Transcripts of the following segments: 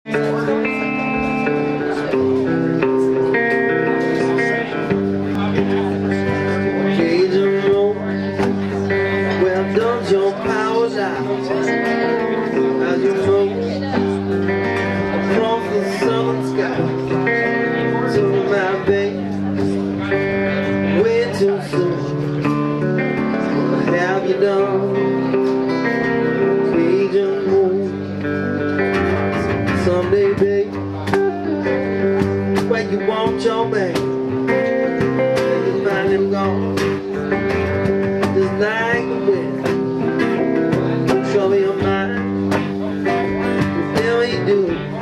Your powers out as you move across the southern sky. So my baby, way too soon. What have you done? Cajun moon. Someday, baby, where you want your baby, and you find him gone, just like the wind. Show me your mind, tell me you do.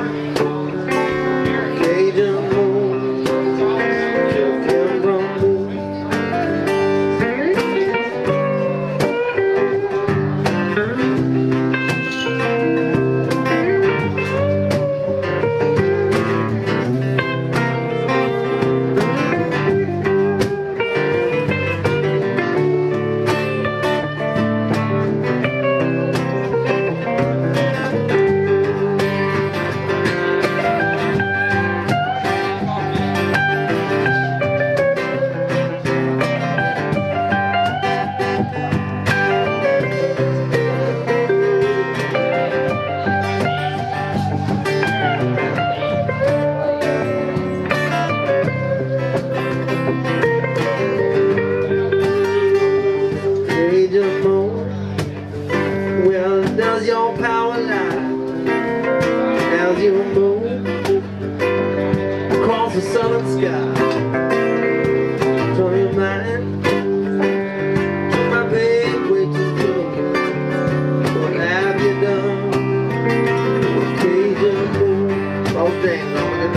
Cajun moon, Cameron moon. Well, does your power lie as you move across the southern sky? From your mind, my baby, way too soon. What have you done? Cajun moon, all things on it.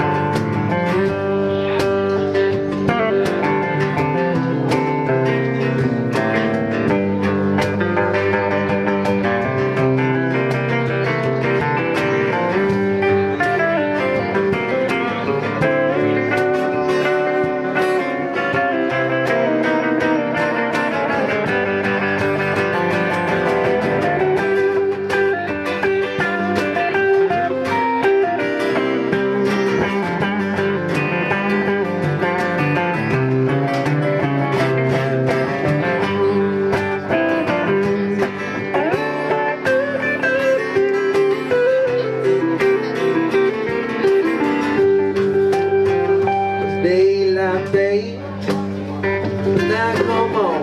Daylight, babe, now come on,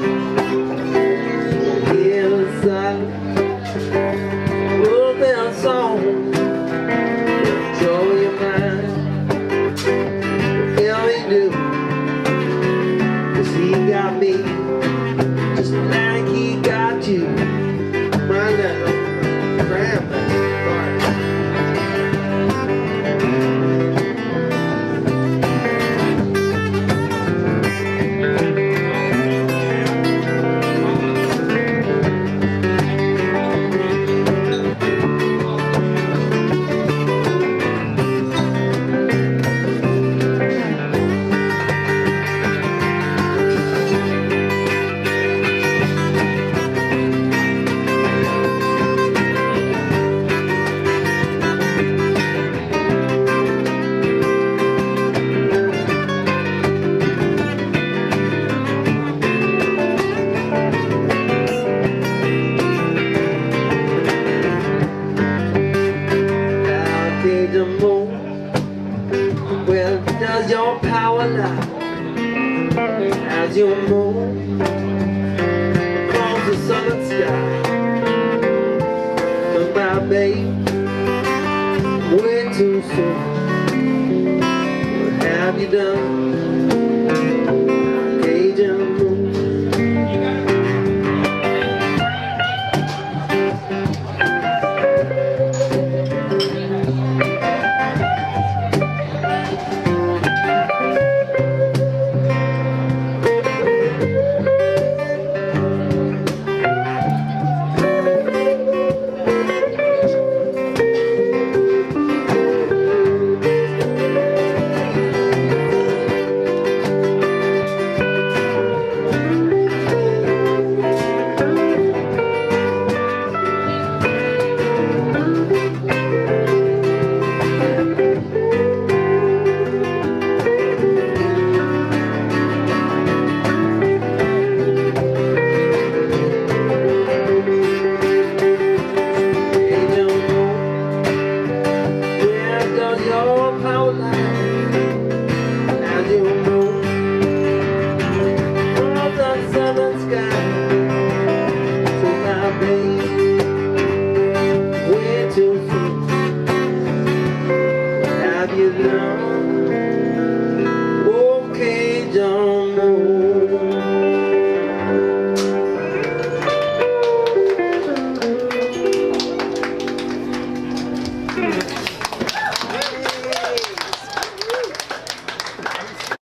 hear the silence, put their song, show your mind, tell me do, 'cause he got me, just like he got you, my little grandma. Cajun moon, where does your power lie as you move across the southern sky? But my babe, way too soon. What have you done?